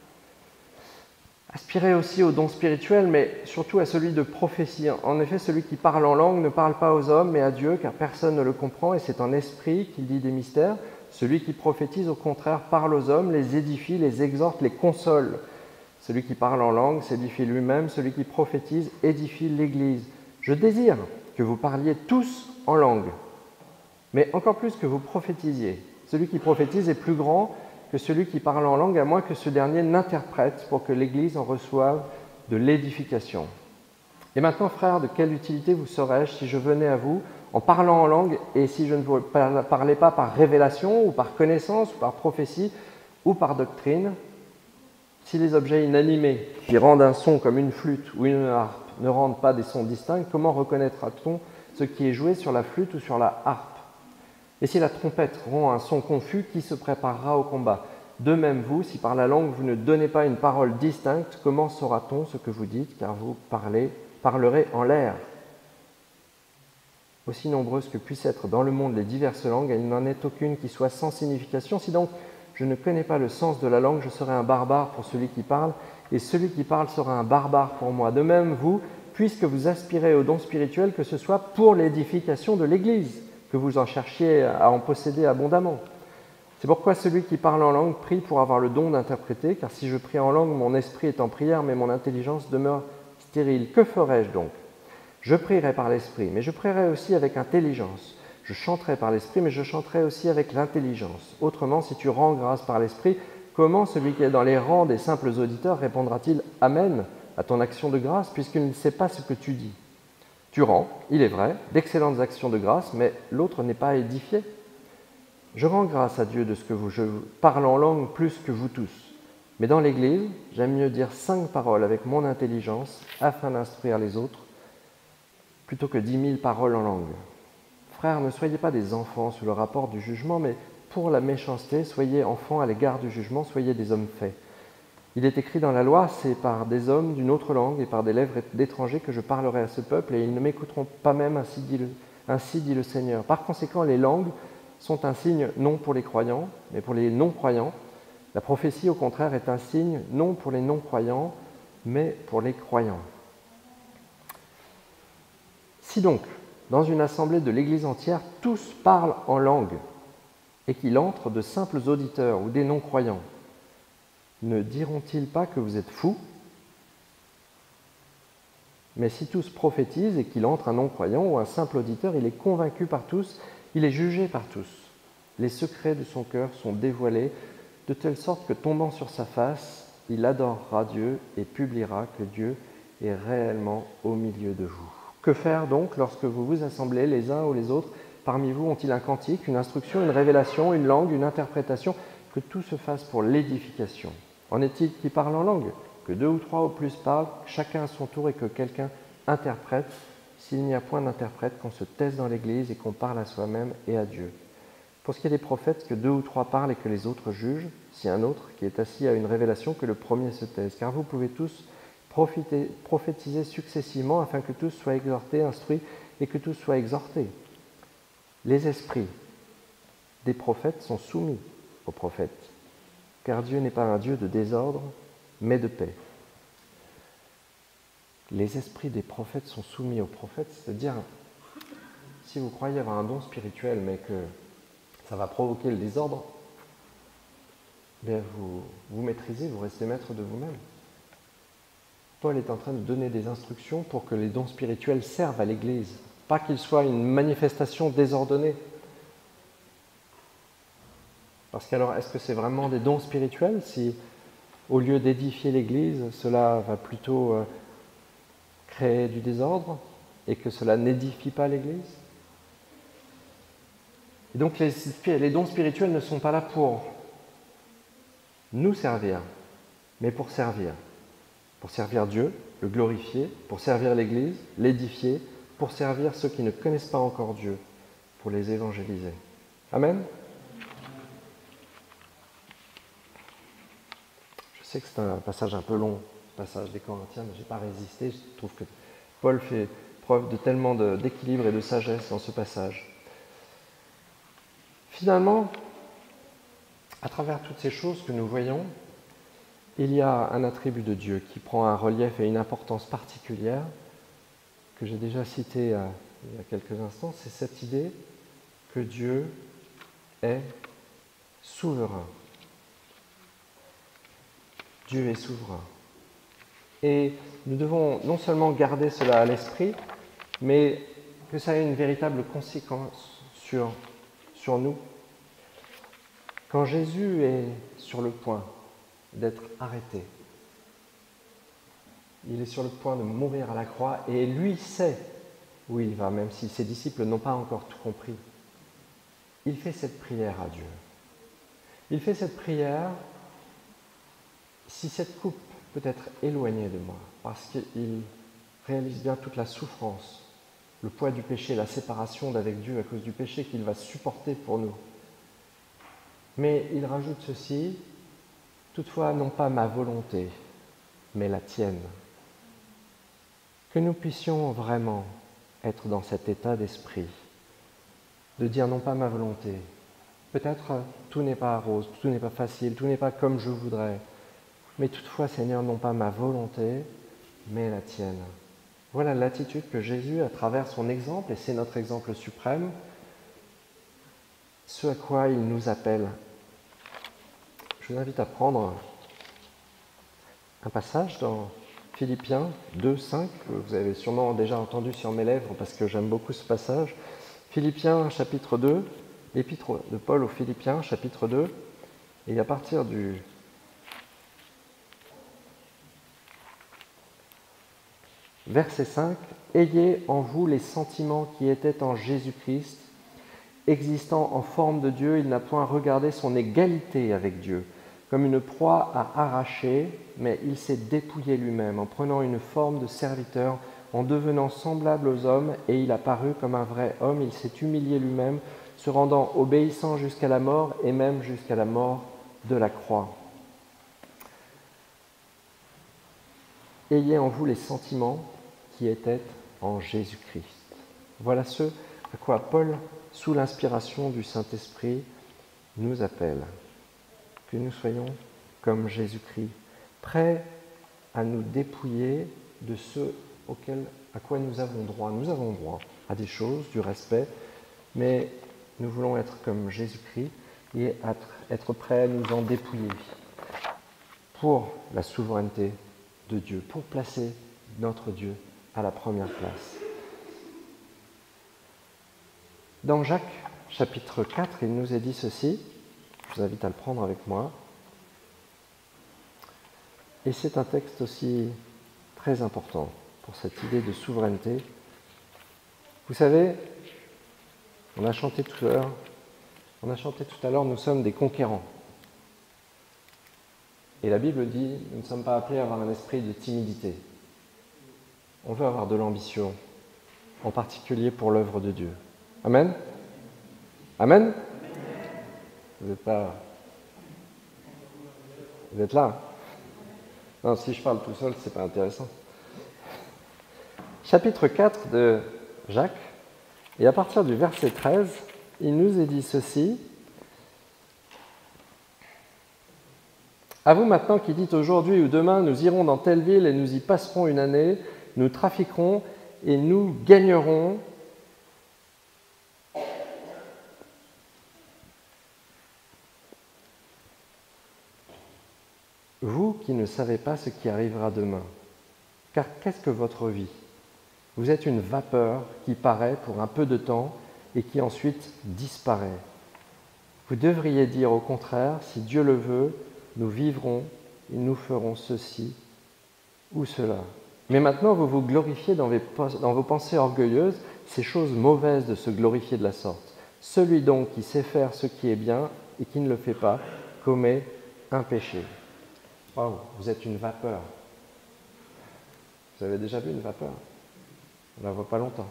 Aspirez aussi au don spirituel, mais surtout à celui de prophétie. En effet, celui qui parle en langue ne parle pas aux hommes, mais à Dieu, car personne ne le comprend, et c'est en esprit qu'il dit des mystères. Celui qui prophétise, au contraire, parle aux hommes, les édifie, les exhorte, les console. Celui qui parle en langue s'édifie lui-même, celui qui prophétise édifie l'Église. Je désire que vous parliez tous en langue, mais encore plus que vous prophétisiez. Celui qui prophétise est plus grand que celui qui parle en langue, à moins que ce dernier n'interprète pour que l'Église en reçoive de l'édification. Et maintenant, frères, de quelle utilité vous serais-je si je venais à vous en parlant en langue et si je ne vous parlais pas par révélation ou par connaissance ou par prophétie ou par doctrine? Si les objets inanimés qui rendent un son comme une flûte ou une harpe ne rendent pas des sons distincts, comment reconnaîtra-t-on ce qui est joué sur la flûte ou sur la harpe? Et si la trompette rend un son confus, qui se préparera au combat? De même vous, si par la langue vous ne donnez pas une parole distincte, comment saura-t-on ce que vous dites, car vous parlez, parlerez en l'air? Aussi nombreuses que puissent être dans le monde les diverses langues, il n'en est aucune qui soit sans signification. Si donc je ne connais pas le sens de la langue, je serai un barbare pour celui qui parle, et celui qui parle sera un barbare pour moi. De même vous, puisque vous aspirez au don spirituel, que ce soit pour l'édification de l'Église, que vous en cherchiez à en posséder abondamment. C'est pourquoi celui qui parle en langue prie pour avoir le don d'interpréter, car si je prie en langue, mon esprit est en prière, mais mon intelligence demeure stérile. Que ferai-je donc? Je prierai par l'esprit, mais je prierai aussi avec intelligence. Je chanterai par l'esprit, mais je chanterai aussi avec l'intelligence. Autrement, si tu rends grâce par l'esprit, comment celui qui est dans les rangs des simples auditeurs répondra-t-il « Amen » à ton action de grâce, puisqu'il ne sait pas ce que tu dis? Tu rends, il est vrai, d'excellentes actions de grâce, mais l'autre n'est pas édifié. Je rends grâce à Dieu de ce que vous, je parle en langue plus que vous tous. Mais dans l'Église, j'aime mieux dire cinq paroles avec mon intelligence afin d'instruire les autres, plutôt que dix mille paroles en langue. Frères, ne soyez pas des enfants sous le rapport du jugement, mais pour la méchanceté, soyez enfants à l'égard du jugement, soyez des hommes faits. Il est écrit dans la loi, c'est par des hommes d'une autre langue et par des lèvres d'étrangers que je parlerai à ce peuple, et ils ne m'écouteront pas même, ainsi dit, le, ainsi dit le Seigneur. Par conséquent, les langues sont un signe non pour les croyants, mais pour les non-croyants. La prophétie, au contraire, est un signe non pour les non-croyants, mais pour les croyants. Si donc, dans une assemblée de l'Église entière, tous parlent en langue, et qu'il entre de simples auditeurs ou des non-croyants, ne diront-ils pas que vous êtes fous? Mais si tous prophétisent et qu'il entre un non-croyant ou un simple auditeur, il est convaincu par tous, il est jugé par tous. Les secrets de son cœur sont dévoilés, de telle sorte que tombant sur sa face, il adorera Dieu et publiera que Dieu est réellement au milieu de vous. Que faire donc lorsque vous vous assemblez les uns ou les autres? Parmi vous ont-ils un cantique, une instruction, une révélation, une langue, une interprétation? Que tout se fasse pour l'édification. En est-il qui parle en langue? Que deux ou trois au plus parlent, chacun à son tour, et que quelqu'un interprète. S'il n'y a point d'interprète, qu'on se taise dans l'Église et qu'on parle à soi-même et à Dieu. Pour ce qui est des prophètes, que deux ou trois parlent et que les autres jugent. Si un autre qui est assis a une révélation, que le premier se taise. Car vous pouvez tous profiter, prophétiser successivement, afin que tous soient exhortés, instruits, et que tous soient exhortés. Les esprits des prophètes sont soumis aux prophètes, car Dieu n'est pas un Dieu de désordre, mais de paix. Les esprits des prophètes sont soumis aux prophètes, c'est-à-dire, si vous croyez avoir un don spirituel, mais que ça va provoquer le désordre, bien vous, vous maîtrisez, vous restez maître de vous-même. Paul est en train de donner des instructions pour que les dons spirituels servent à l'Église, pas qu'ils soient une manifestation désordonnée. Parce qu'alors, est-ce que c'est vraiment des dons spirituels si, au lieu d'édifier l'Église, cela va plutôt euh, créer du désordre et que cela n'édifie pas l'Église? Et donc les, les dons spirituels ne sont pas là pour nous servir, mais pour servir. Pour servir Dieu, le glorifier, pour servir l'Église, l'édifier, pour servir ceux qui ne connaissent pas encore Dieu, pour les évangéliser. Amen. Je sais que c'est un passage un peu long, le passage des Corinthiens, mais je n'ai pas résisté. Je trouve que Paul fait preuve de tellement de, d'équilibre et de sagesse dans ce passage. Finalement, à travers toutes ces choses que nous voyons, il y a un attribut de Dieu qui prend un relief et une importance particulière, que j'ai déjà cité à, il y a quelques instants, c'est cette idée que Dieu est souverain. Dieu est souverain. Et nous devons non seulement garder cela à l'esprit, mais que ça ait une véritable conséquence sur, sur nous. Quand Jésus est sur le point d'être arrêté, il est sur le point de mourir à la croix et lui sait où il va, même si ses disciples n'ont pas encore tout compris. Il fait cette prière à Dieu. Il fait cette prière, si cette coupe peut être éloignée de moi, parce qu'il réalise bien toute la souffrance, le poids du péché, la séparation d'avec Dieu à cause du péché qu'il va supporter pour nous. Mais il rajoute ceci, toutefois non pas ma volonté, mais la tienne. Que nous puissions vraiment être dans cet état d'esprit, de dire non pas ma volonté. Peut-être tout n'est pas rose, tout n'est pas facile, tout n'est pas comme je voudrais, mais toutefois, Seigneur, non pas ma volonté, mais la tienne. Voilà l'attitude que Jésus, à travers son exemple, et c'est notre exemple suprême, ce à quoi il nous appelle. Je vous invite à prendre un passage dans Philippiens deux, cinq, que vous avez sûrement déjà entendu sur mes lèvres parce que j'aime beaucoup ce passage. Philippiens chapitre deux, l'épître de Paul aux Philippiens chapitre deux, et à partir du verset cinq, « Ayez en vous les sentiments qui étaient en Jésus-Christ, existant en forme de Dieu, il n'a point regardé son égalité avec Dieu comme une proie à arracher, mais il s'est dépouillé lui-même en prenant une forme de serviteur, en devenant semblable aux hommes, et il a paru comme un vrai homme, il s'est humilié lui-même, se rendant obéissant jusqu'à la mort, et même jusqu'à la mort de la croix. Ayez en vous les sentiments qui étaient en Jésus-Christ. » Voilà ce à quoi Paul, sous l'inspiration du Saint-Esprit, nous appelle. Que nous soyons comme Jésus-Christ, prêts à nous dépouiller de ce auquel, à quoi nous avons droit. Nous avons droit à des choses, du respect, mais nous voulons être comme Jésus-Christ et être, être prêts à nous en dépouiller pour la souveraineté de Dieu, pour placer notre Dieu à la première place. Dans Jacques, chapitre quatre, il nous est dit ceci, je vous invite à le prendre avec moi, et c'est un texte aussi très important pour cette idée de souveraineté. Vous savez, on a chanté tout à l'heure, on a chanté tout à l'heure, nous sommes des conquérants. Et la Bible dit, nous ne sommes pas appelés à avoir un esprit de timidité. On veut avoir de l'ambition, en particulier pour l'œuvre de Dieu. Amen? Amen? Vous n'êtes pas... Vous êtes là? Non, si je parle tout seul, c'est pas intéressant. Chapitre quatre de Jacques, et à partir du verset treize, il nous est dit ceci. À vous maintenant qui dites aujourd'hui ou demain, nous irons dans telle ville et nous y passerons une année, nous trafiquerons et nous gagnerons. Vous qui ne savez pas ce qui arrivera demain, car qu'est-ce que votre vie? Vous êtes une vapeur qui paraît pour un peu de temps et qui ensuite disparaît. Vous devriez dire au contraire, si Dieu le veut, nous vivrons et nous ferons ceci ou cela. Mais maintenant, vous vous glorifiez dans vos pensées orgueilleuses, ces choses mauvaises de se glorifier de la sorte. Celui donc qui sait faire ce qui est bien et qui ne le fait pas, commet un péché. Wow, vous êtes une vapeur. Vous avez déjà vu une vapeur? On ne la voit pas longtemps.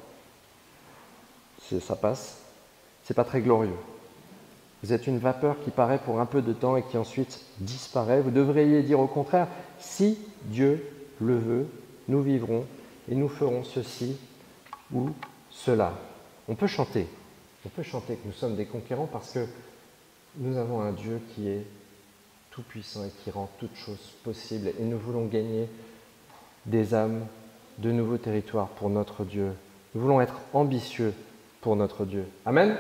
C'est, ça passe. C'est pas très glorieux. Vous êtes une vapeur qui paraît pour un peu de temps et qui ensuite disparaît. Vous devriez dire au contraire, si Dieu le veut, nous vivrons et nous ferons ceci ou cela. On peut chanter. On peut chanter que nous sommes des conquérants parce que nous avons un Dieu qui est tout-puissant et qui rend toutes choses possibles. Et nous voulons gagner des âmes, de nouveaux territoires pour notre Dieu. Nous voulons être ambitieux pour notre Dieu. Amen? Amen.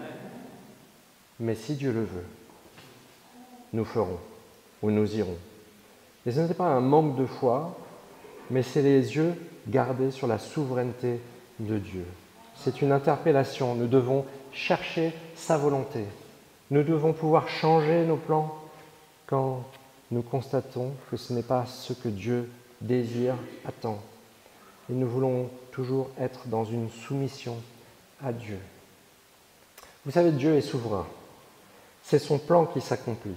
Mais si Dieu le veut, nous ferons ou nous irons. Et ce n'est pas un manque de foi, mais c'est les yeux gardés sur la souveraineté de Dieu. C'est une interpellation. Nous devons chercher sa volonté. Nous devons pouvoir changer nos plans quand nous constatons que ce n'est pas ce que Dieu désire, attend. Et nous voulons toujours être dans une soumission à Dieu. Vous savez, Dieu est souverain. C'est son plan qui s'accomplit.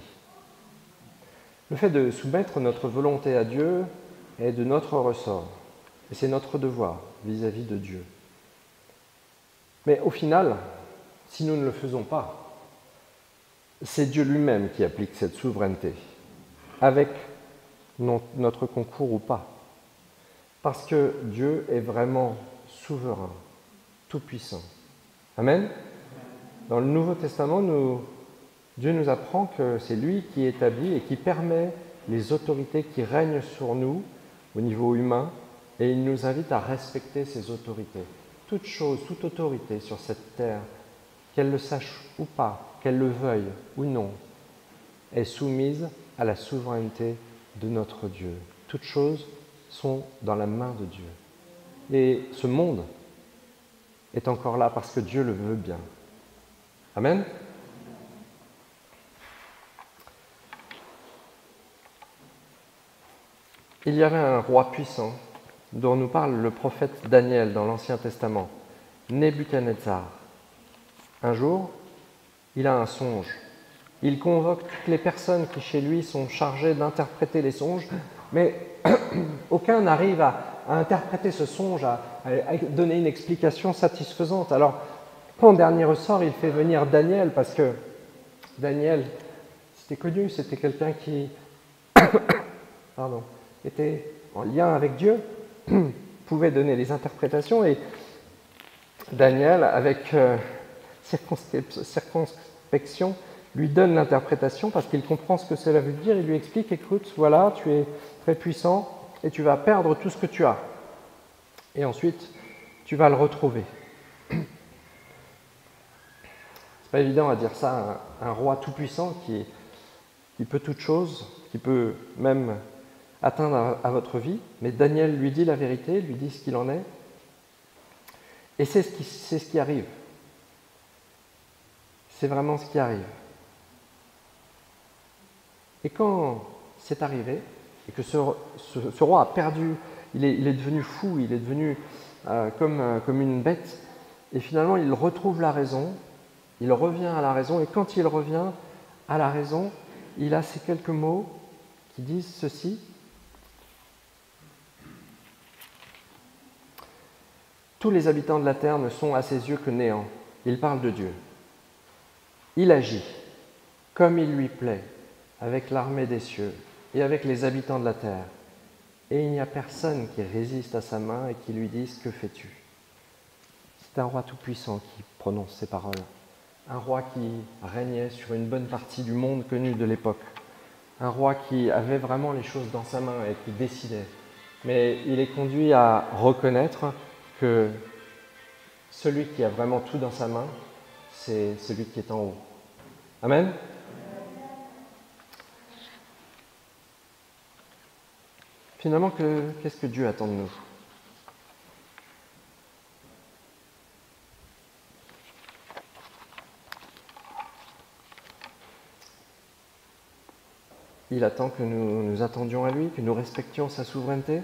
Le fait de soumettre notre volonté à Dieu est de notre ressort. Et c'est notre devoir vis-à-vis de Dieu. Mais au final, si nous ne le faisons pas, c'est Dieu lui-même qui applique cette souveraineté, avec notre concours ou pas. Parce que Dieu est vraiment souverain, tout-puissant. Amen. Dans le Nouveau Testament, nous, Dieu nous apprend que c'est lui qui établit et qui permet les autorités qui règnent sur nous au niveau humain, et il nous invite à respecter ces autorités. Toute chose, toute autorité sur cette terre, qu'elle le sache ou pas, qu'elle le veuille ou non, est soumise à la souveraineté de notre Dieu. Toutes choses sont dans la main de Dieu. Et ce monde est encore là parce que Dieu le veut bien. Amen. Il y avait un roi puissant dont nous parle le prophète Daniel dans l'Ancien Testament, Nebuchadnezzar. Un jour, il a un songe. Il convoque toutes les personnes qui chez lui sont chargées d'interpréter les songes, mais aucun n'arrive à, à interpréter ce songe, à, à donner une explication satisfaisante. Alors, en dernier ressort, il fait venir Daniel, parce que Daniel, c'était connu, c'était quelqu'un qui pardon, était en lien avec Dieu, pouvait donner les interprétations, et Daniel, avec euh, circonspection, lui donne l'interprétation parce qu'il comprend ce que cela veut dire. Il lui explique, écoute, voilà, tu es très puissant, et tu vas perdre tout ce que tu as. Et ensuite, tu vas le retrouver. C'est pas évident à dire ça à un, un roi tout-puissant qui, qui peut toute chose, qui peut même atteindre à, à votre vie, mais Daniel lui dit la vérité, lui dit ce qu'il en est, et c'est ce qui, c'est ce qui arrive. C'est vraiment ce qui arrive. Et quand c'est arrivé, et que ce, ce, ce roi a perdu, il est, il est devenu fou, il est devenu euh, comme, euh, comme une bête, et finalement il retrouve la raison, il revient à la raison, et quand il revient à la raison, il a ces quelques mots qui disent ceci. Tous les habitants de la terre ne sont à ses yeux que néant. Il parle de Dieu. Il agit comme il lui plaît, avec l'armée des cieux et avec les habitants de la terre. Et il n'y a personne qui résiste à sa main et qui lui dise « Que fais-tu » C'est un roi tout-puissant qui prononce ces paroles. Un roi qui régnait sur une bonne partie du monde connu de l'époque. Un roi qui avait vraiment les choses dans sa main et qui décidait. Mais il est conduit à reconnaître que celui qui a vraiment tout dans sa main, c'est celui qui est en haut. Amen. Finalement, que, qu'est-ce que Dieu attend de nous ? Il attend que nous nous attendions à lui, que nous respections sa souveraineté.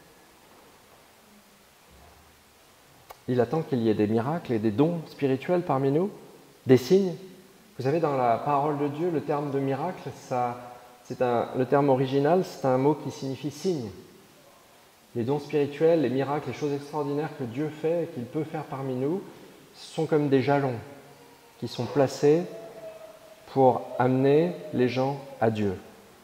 Il attend qu'il y ait des miracles et des dons spirituels parmi nous, des signes. Vous savez, dans la parole de Dieu, le terme de miracle, ça, c'est un, le terme original, c'est un mot qui signifie signe. Les dons spirituels, les miracles, les choses extraordinaires que Dieu fait et qu'il peut faire parmi nous sont comme des jalons qui sont placés pour amener les gens à Dieu.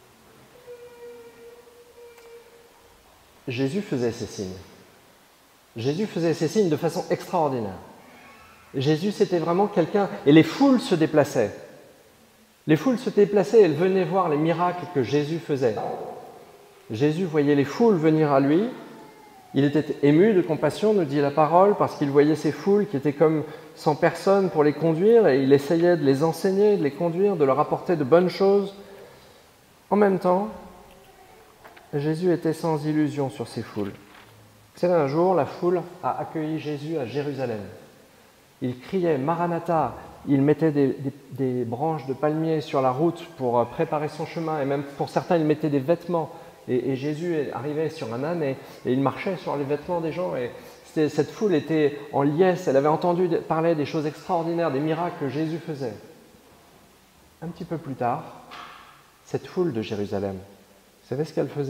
Jésus faisait ces signes. Jésus faisait ces signes de façon extraordinaire. Jésus, c'était vraiment quelqu'un... Et les foules se déplaçaient. Les foules se déplaçaient et elles venaient voir les miracles que Jésus faisait. Jésus voyait les foules venir à lui. Il était ému de compassion, nous dit la parole, parce qu'il voyait ces foules qui étaient comme sans personne pour les conduire, et il essayait de les enseigner, de les conduire, de leur apporter de bonnes choses. En même temps, Jésus était sans illusion sur ces foules. Vous savez, un jour, la foule a accueilli Jésus à Jérusalem. Il criait « Maranatha !» Il mettait des, des, des branches de palmiers sur la route pour préparer son chemin, et même pour certains, il mettait des vêtements. Et, et Jésus arrivait sur un âne et, et il marchait sur les vêtements des gens. Et cette foule était en liesse, elle avait entendu parler des choses extraordinaires, des miracles que Jésus faisait. Un petit peu plus tard, cette foule de Jérusalem, vous savez ce qu'elle faisait ?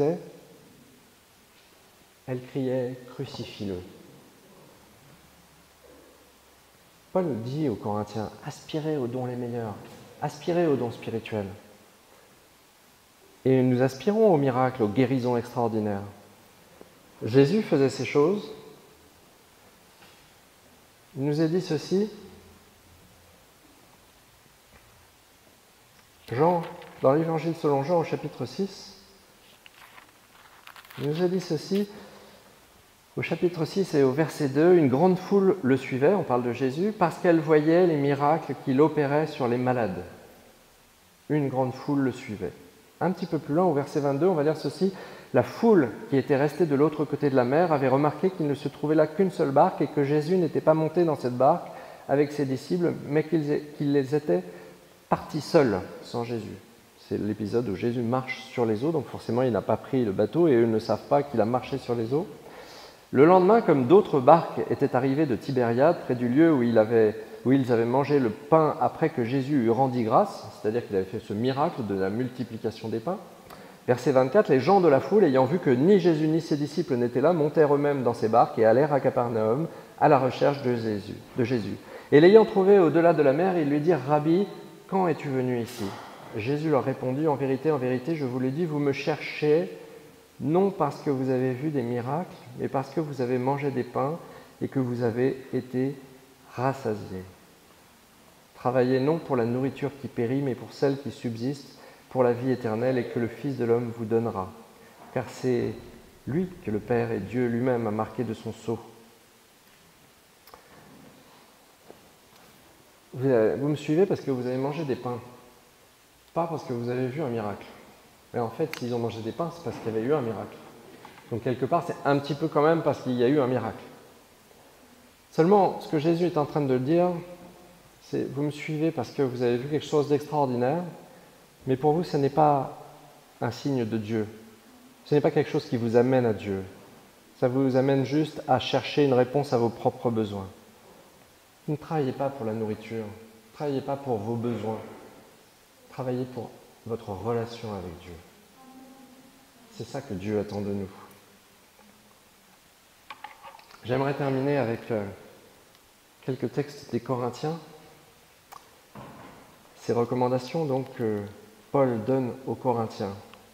Elle criait « Crucifie-le ». Paul dit aux Corinthiens « Aspirez aux dons les meilleurs, aspirez aux dons spirituels ». Et nous aspirons aux miracles, aux guérisons extraordinaires. Jésus faisait ces choses. Il nous a dit ceci. Jean, dans l'Évangile selon Jean, au chapitre six, il nous a dit ceci. Au chapitre six et au verset deux, une grande foule le suivait, on parle de Jésus, parce qu'elle voyait les miracles qu'il opérait sur les malades. Une grande foule le suivait. Un petit peu plus loin, au verset vingt-deux, on va lire ceci. La foule qui était restée de l'autre côté de la mer avait remarqué qu'il ne se trouvait là qu'une seule barque et que Jésus n'était pas monté dans cette barque avec ses disciples, mais qu'ils qu'ils étaient partis seuls, sans Jésus. C'est l'épisode où Jésus marche sur les eaux, donc forcément il n'a pas pris le bateau et eux ne savent pas qu'il a marché sur les eaux. Le lendemain, comme d'autres barques étaient arrivées de Tibériade, près du lieu où, il avait, où ils avaient mangé le pain après que Jésus eut rendu grâce, c'est-à-dire qu'il avait fait ce miracle de la multiplication des pains. Verset vingt-quatre, les gens de la foule, ayant vu que ni Jésus ni ses disciples n'étaient là, montèrent eux-mêmes dans ces barques et allèrent à Capernaum à la recherche de Jésus. De Jésus. Et l'ayant trouvé au-delà de la mer, ils lui dirent « Rabbi, quand es-tu venu ici ?» Jésus leur répondit « En vérité, en vérité, je vous le dis, vous me cherchez non parce que vous avez vu des miracles, mais parce que vous avez mangé des pains et que vous avez été rassasiés. Travaillez non pour la nourriture qui périt, mais pour celle qui subsiste, pour la vie éternelle et que le Fils de l'homme vous donnera. Car c'est lui que le Père et Dieu lui-même a marqué de son sceau. Vous, vous me suivez parce que vous avez mangé des pains, pas parce que vous avez vu un miracle. Mais en fait, s'ils ont mangé des pains, c'est parce qu'il y avait eu un miracle. Donc quelque part, c'est un petit peu quand même parce qu'il y a eu un miracle. Seulement, ce que Jésus est en train de dire, c'est vous me suivez parce que vous avez vu quelque chose d'extraordinaire, mais pour vous, ce n'est pas un signe de Dieu. Ce n'est pas quelque chose qui vous amène à Dieu. Ça vous amène juste à chercher une réponse à vos propres besoins. Ne travaillez pas pour la nourriture, ne travaillez pas pour vos besoins, travaillez pour votre relation avec Dieu. C'est ça que Dieu attend de nous. J'aimerais terminer avec euh, quelques textes des Corinthiens. Ces recommandations donc que Paul donne aux Corinthiens.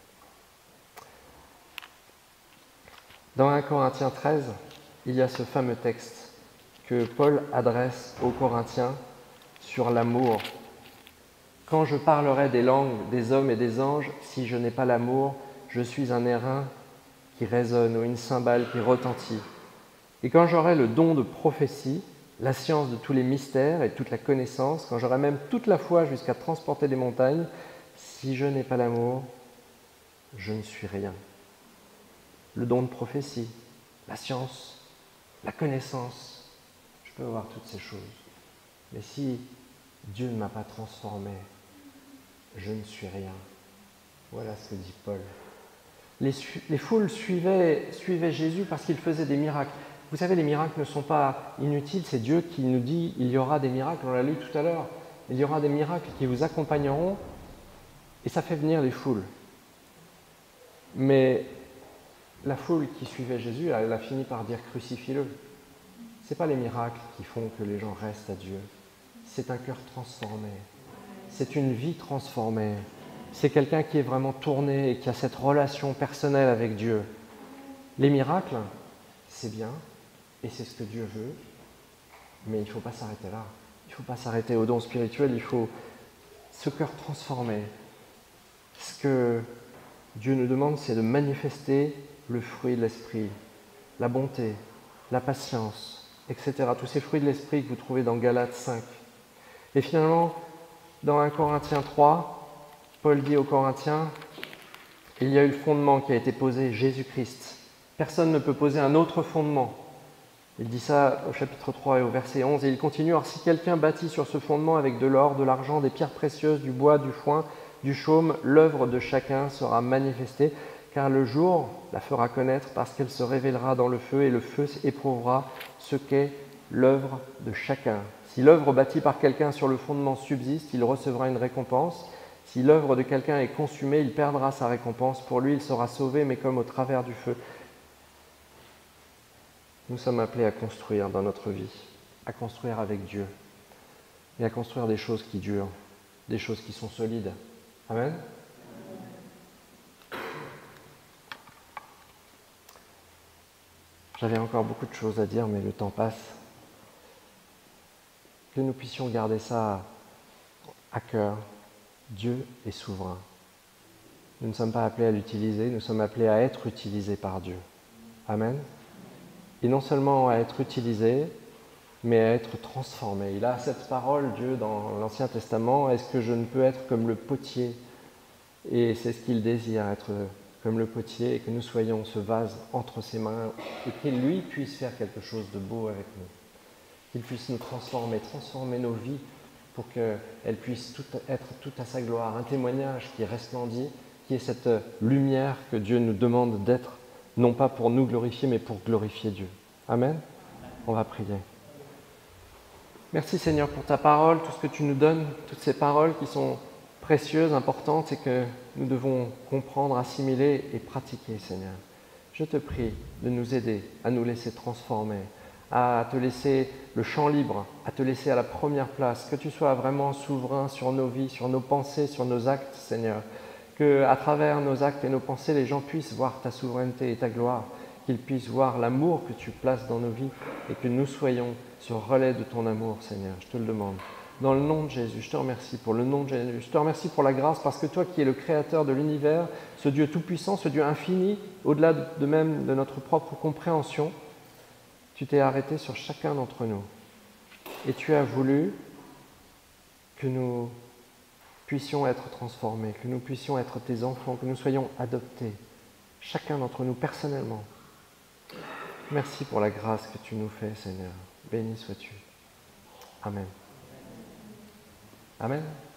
Dans un Corinthiens treize, il y a ce fameux texte que Paul adresse aux Corinthiens sur l'amour. « Quand je parlerai des langues des hommes et des anges, si je n'ai pas l'amour, je suis un airain qui résonne ou une cymbale qui retentit. Et quand j'aurai le don de prophétie, la science de tous les mystères et toute la connaissance, quand j'aurai même toute la foi jusqu'à transporter des montagnes, si je n'ai pas l'amour, je ne suis rien. » Le don de prophétie, la science, la connaissance, je peux avoir toutes ces choses. Mais si Dieu ne m'a pas transformé, je ne suis rien. Voilà ce que dit Paul. Les, les foules suivaient, suivaient Jésus parce qu'il faisait des miracles. Vous savez, les miracles ne sont pas inutiles, c'est Dieu qui nous dit il y aura des miracles, on l'a lu tout à l'heure, il y aura des miracles qui vous accompagneront, et ça fait venir les foules. Mais la foule qui suivait Jésus, elle a fini par dire crucifie-le. Ce n'est pas les miracles qui font que les gens restent à Dieu, c'est un cœur transformé, c'est une vie transformée, c'est quelqu'un qui est vraiment tourné et qui a cette relation personnelle avec Dieu. Les miracles, c'est bien, et c'est ce que Dieu veut, mais il ne faut pas s'arrêter là. Il ne faut pas s'arrêter au don spirituel, il faut ce cœur transformé. Ce que Dieu nous demande, c'est de manifester le fruit de l'esprit, la bonté, la patience, et cetera. Tous ces fruits de l'esprit que vous trouvez dans Galates cinq. Et finalement, dans un Corinthiens trois, Paul dit aux Corinthiens, il y a eu le fondement qui a été posé, Jésus-Christ. Personne ne peut poser un autre fondement. Il dit ça au chapitre trois et au verset onze, et il continue, alors si quelqu'un bâtit sur ce fondement avec de l'or, de l'argent, des pierres précieuses, du bois, du foin, du chaume, l'œuvre de chacun sera manifestée, car le jour la fera connaître parce qu'elle se révélera dans le feu, et le feu éprouvera ce qu'est l'œuvre de chacun. Si l'œuvre bâtie par quelqu'un sur le fondement subsiste, il recevra une récompense. Si l'œuvre de quelqu'un est consumée, il perdra sa récompense. Pour lui, il sera sauvé, mais comme au travers du feu. Nous sommes appelés à construire dans notre vie, à construire avec Dieu, et à construire des choses qui durent, des choses qui sont solides. Amen. J'avais encore beaucoup de choses à dire, mais le temps passe. Que nous puissions garder ça à cœur. Dieu est souverain. Nous ne sommes pas appelés à l'utiliser, nous sommes appelés à être utilisés par Dieu. Amen. Et non seulement à être utilisés, mais à être transformés. Il a cette parole, Dieu, dans l'Ancien Testament, est-ce que je ne peux être comme le potier? Et c'est ce qu'il désire, être comme le potier, et que nous soyons ce vase entre ses mains, et qu'il lui puisse faire quelque chose de beau avec nous. Qu'il puisse nous transformer, transformer nos vies, pour qu'elles puissent tout être tout à sa gloire. Un témoignage qui resplendit, qui est cette lumière que Dieu nous demande d'être, non pas pour nous glorifier, mais pour glorifier Dieu. Amen. On va prier. Merci Seigneur pour ta parole, tout ce que tu nous donnes, toutes ces paroles qui sont précieuses, importantes et que nous devons comprendre, assimiler et pratiquer, Seigneur. Je te prie de nous aider à nous laisser transformer, à te laisser le champ libre, à te laisser à la première place, que tu sois vraiment souverain sur nos vies, sur nos pensées, sur nos actes, Seigneur. Qu'à travers nos actes et nos pensées, les gens puissent voir ta souveraineté et ta gloire, qu'ils puissent voir l'amour que tu places dans nos vies et que nous soyons ce relais de ton amour, Seigneur. Je te le demande. Dans le nom de Jésus, je te remercie pour le nom de Jésus. Je te remercie pour la grâce parce que toi qui es le créateur de l'univers, ce Dieu tout-puissant, ce Dieu infini, au-delà de même de notre propre compréhension, tu t'es arrêté sur chacun d'entre nous. Et tu as voulu que nous puissions être transformés, que nous puissions être tes enfants, que nous soyons adoptés, chacun d'entre nous personnellement. Merci pour la grâce que tu nous fais, Seigneur. Béni sois-tu. Amen. Amen.